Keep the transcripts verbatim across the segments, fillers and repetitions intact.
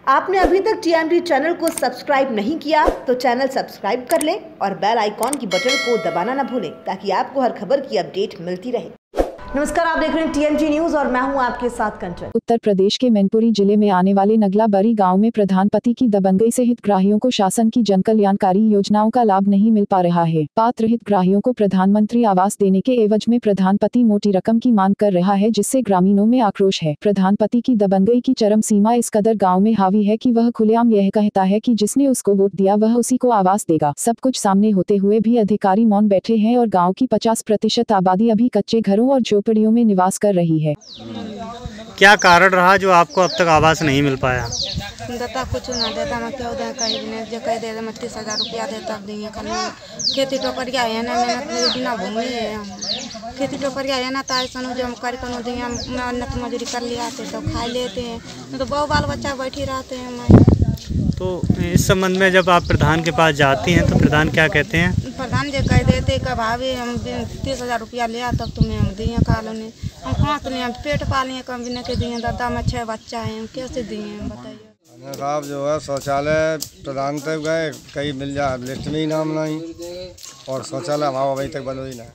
आपने अभी तक टीएमटी चैनल को सब्सक्राइब नहीं किया तो चैनल सब्सक्राइब कर लें और बेल आइकॉन की बटन को दबाना न भूलें ताकि आपको हर खबर की अपडेट मिलती रहे। नमस्कार, आप देख रहे हैं टीएमटी न्यूज और मैं हूं आपके साथ कंचन। उत्तर प्रदेश के मैनपुरी जिले में आने वाले नगला बरी गांव में प्रधानपति की दबंगई से हितग्राहियों को शासन की जनकल्याणकारी योजनाओं का लाभ नहीं मिल पा रहा है। पात्र हितग्राहियों को प्रधानमंत्री आवास देने के एवज में प्रधानपति मोटी रकम की मांग कर रहा है, जिससे ग्रामीणों में आक्रोश है। प्रधानपति की दबंगई की चरम सीमा इस कदर गाँव में हावी है कि वह खुलेआम यह कहता है कि जिसने उसको वोट दिया वह उसी को आवास देगा। सब कुछ सामने होते हुए भी अधिकारी मौन बैठे हैं और गाँव की पचास प्रतिशत आबादी अभी कच्चे घरों और झोपड़ियों में निवास कर रही है। क्या कारण रहा जो आपको अब तक आवास नहीं मिल पाया? देता कुछ ना देता, मैं क्यों दे कहीं भी नहीं, जो कह दे मैं तीस हजार रुपया देता देंगे। कल खेती टोकरिया है ना, मेहनत बिना भूमि है, खेती टोकरिया है ना, ताई सनु जो हम कर कनो देंगे, मेहनत मजदूरी कर लिया तो खा लेते हैं, तो बहु बाल बच्चा बैठी रहते हैं। मैं तो इस संबंध में जब आप प्रधान के पास जाती हैं तो प्रधान क्या कहते हैं? प्रधान जी कह देते कि भाभी हम तीस हजार रुपया लिया तब तुम्हें हम दिए कॉलोनी, हम कहाँ तो नहीं, हम पेट पालिए कम भी नहीं दिए, दादा में छः बच्चा है, हम कैसे दिए बताइए। साहब जो है शौचालय प्रधान तक गए, कहीं मिल जाए लिस्ट में ही नाम नहीं, और शौचालय हमारा अभी तक बनो ही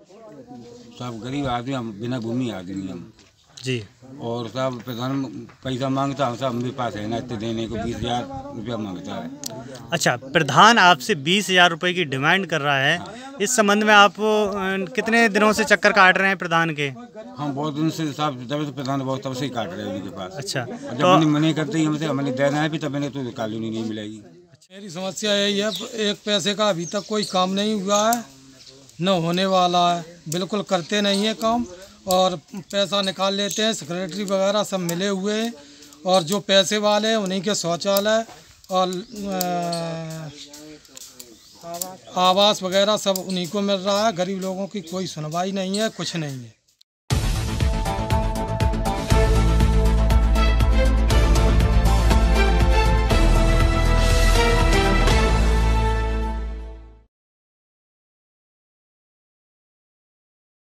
नहीं। सब गरीब आदमी हम, बिना भूमि आदमी हम जी, और सब प्रधान पैसा मांगता हम, सब मेरे पास है ना, इतने देने को बीस हजार रुपया मांगता है। अच्छा, प्रधान आपसे बीस हजार रुपये की डिमांड कर रहा है। इस संबंध में आप कितने दिनों से चक्कर काट रहे हैं प्रधान के? हम बहुत दिन से साहब तब से प्रधान बहुत तब से ही काट रहे हैं उनके पास। अच्छा, जब तो मैंने मने करते ही हमसे हमें देना है भी, तब मैंने तो कॉलोनी नहीं मिलेगी। मेरी समस्या यही है, एक पैसे का अभी तक कोई काम नहीं हुआ है, न होने वाला है, बिल्कुल करते नहीं है काम, और पैसा निकाल लेते हैं। सेक्रेटरी वगैरह सब मिले हुए हैं, और जो पैसे वाले हैं उन्हीं के शौचालय और आवास वगैरह सब उन्हीं को मिल रहा है। गरीब लोगों की कोई सुनवाई नहीं है, कुछ नहीं है।